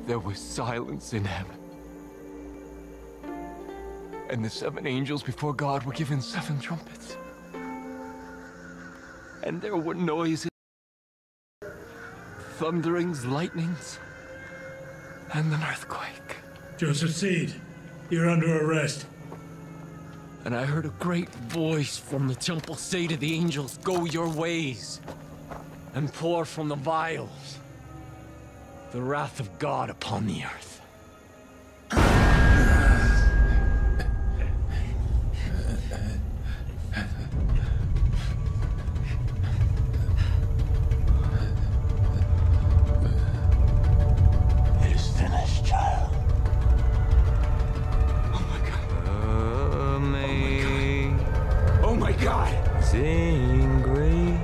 there was silence in heaven. And the 7 angels before God were given 7 trumpets. And there were noises, thunderings, lightnings, and an earthquake. Joseph Seed, you're under arrest. And I heard a great voice from the temple say to the angels, "Go your ways, and pour from the vials the wrath of God upon the earth." Sing great.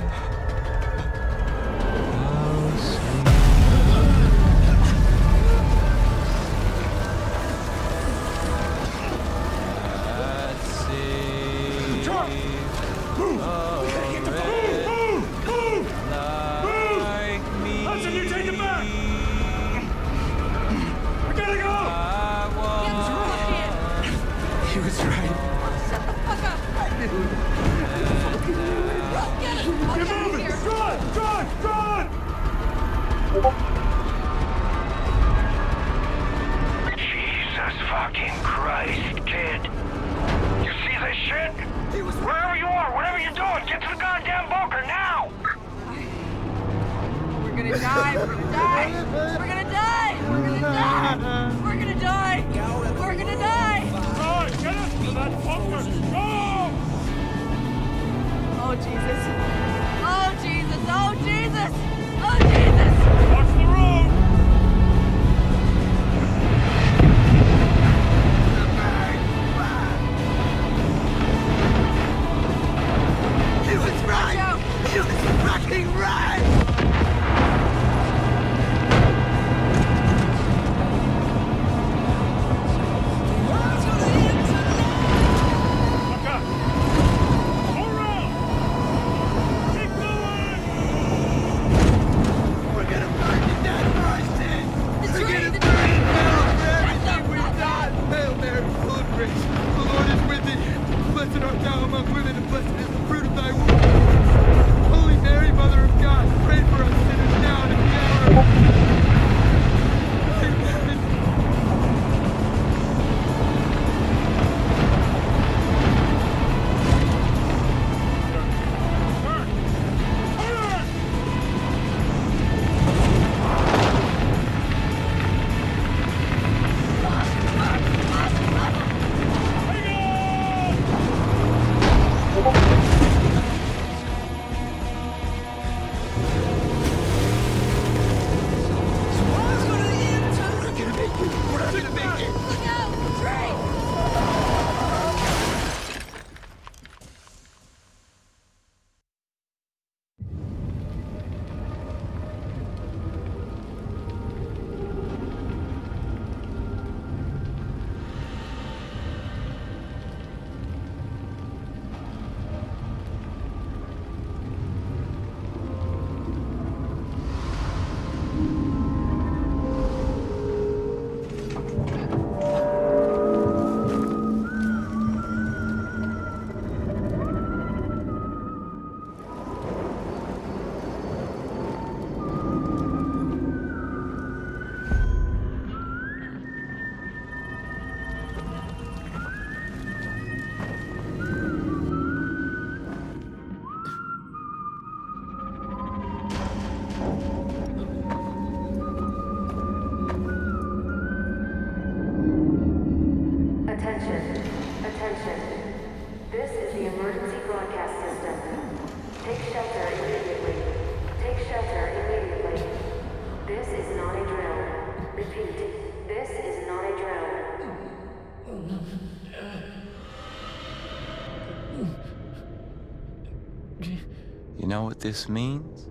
You know what this means?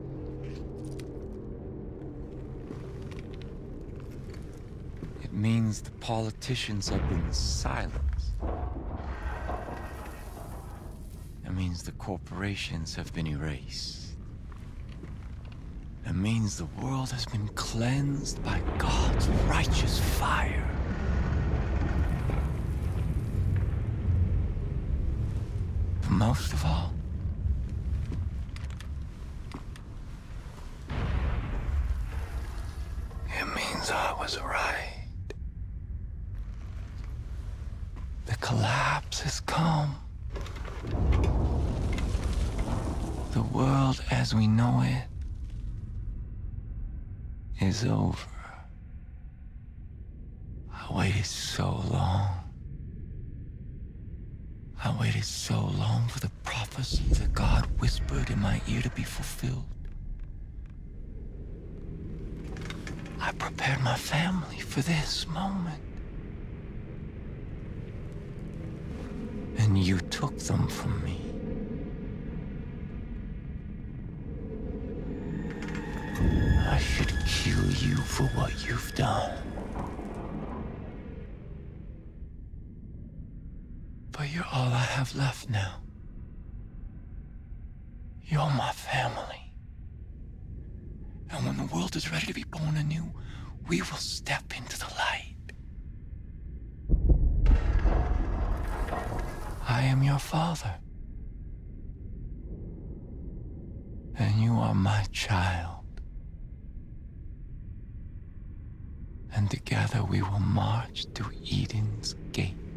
It means the politicians have been silenced. It means the corporations have been erased. It means the world has been cleansed by God's righteous fire. But most of all, it means I was right. The collapse has come. The world as we know it is over. I waited so long. I waited so long for the prophecy that God whispered in my ear to be fulfilled. I prepared my family for this moment. And you took them from me. I should kill you for what you've done. But you're all I have left now. You're my family. And when the world is ready to be born anew, we will step into the light. I am your father. And you are my child. And together we will march to Eden's gate.